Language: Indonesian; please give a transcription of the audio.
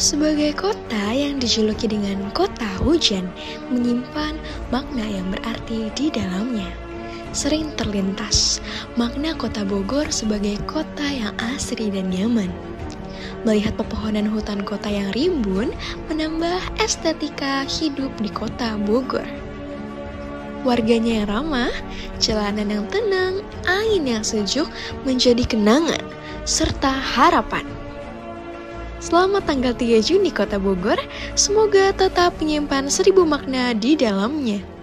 Sebagai kota yang dijuluki dengan kota hujan, menyimpan makna yang berarti di dalamnya. Sering terlintas makna kota Bogor sebagai kota yang asri dan nyaman. Melihat pepohonan hutan kota yang rimbun menambah estetika hidup di kota Bogor. Warganya yang ramah, jalanan yang tenang, angin yang sejuk menjadi kenangan serta harapan. Selamat tanggal 3 Juni Kota Bogor, semoga tetap menyimpan 1000 makna di dalamnya.